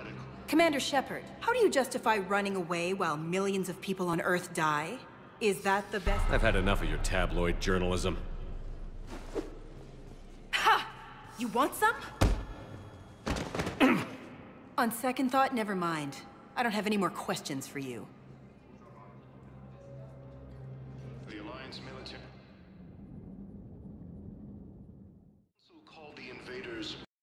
Commander Shepard, how do you justify running away while millions of people on Earth die? Is that the best— I've had enough of your tabloid journalism. Ha! You want some? On second thought, never mind. I don't have any more questions for you. The Alliance military.